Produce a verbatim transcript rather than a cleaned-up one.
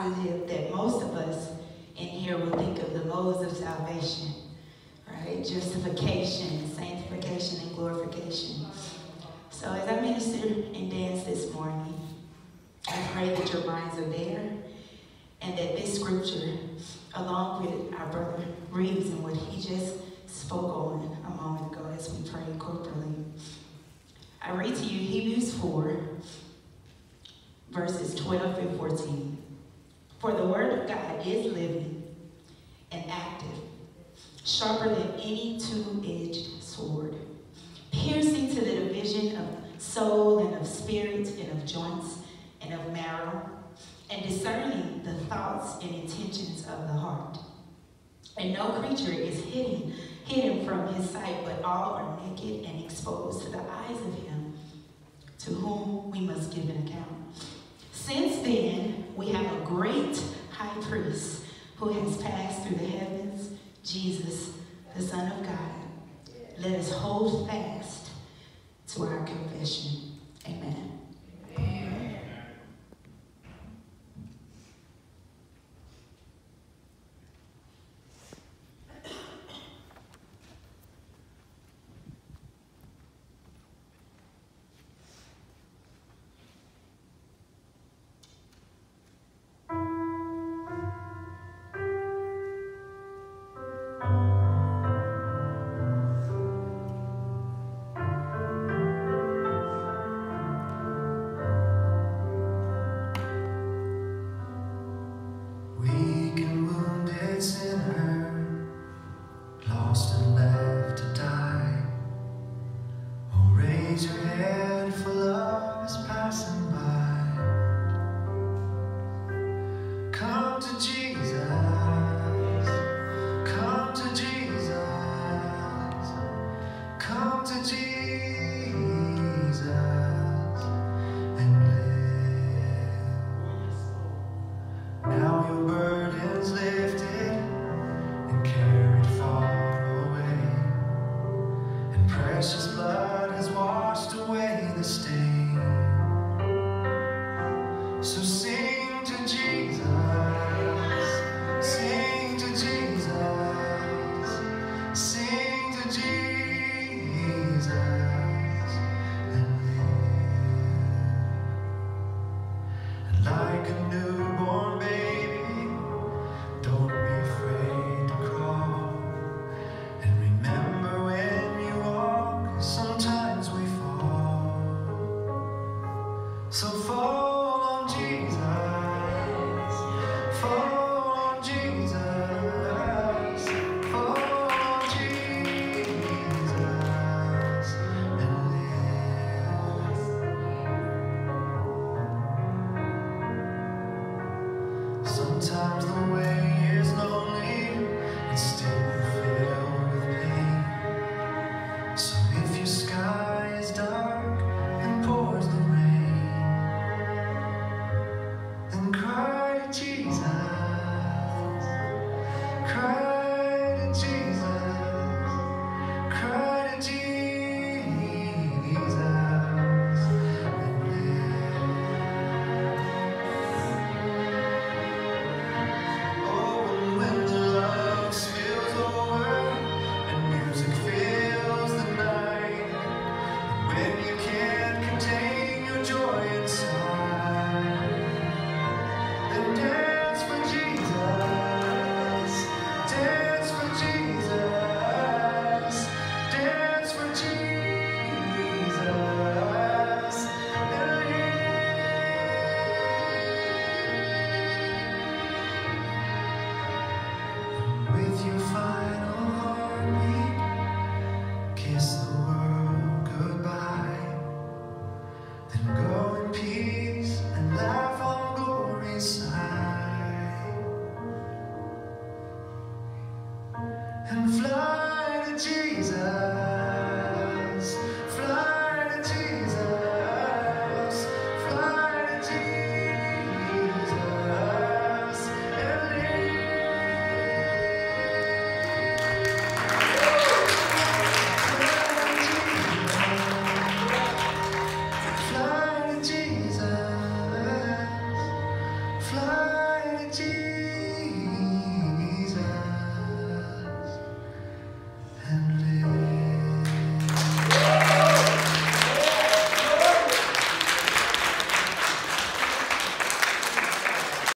positive that most of us in here will think of the modes of salvation, right? Justification, sanctification, and glorification. So as I ministered and danced this morning, I pray that your minds are there and that this scripture, along with our brother Reeves and what he just spoke on a moment ago as we prayed corporately. I read to you Hebrews four, verses twelve and fourteen. For the word of God is living and active, sharper than any two-edged sword, piercing to the division of soul and of spirit and of joints and of marrow, and discerning the thoughts and intentions of the heart. And no creature is hidden, hidden from his sight, but all are naked and exposed to the eyes of him to whom we must give an account. Since then, we have a great high priest who has passed through the heavens, Jesus, the Son of God. Let us hold fast to our confession. Amen. Amen. Sometimes the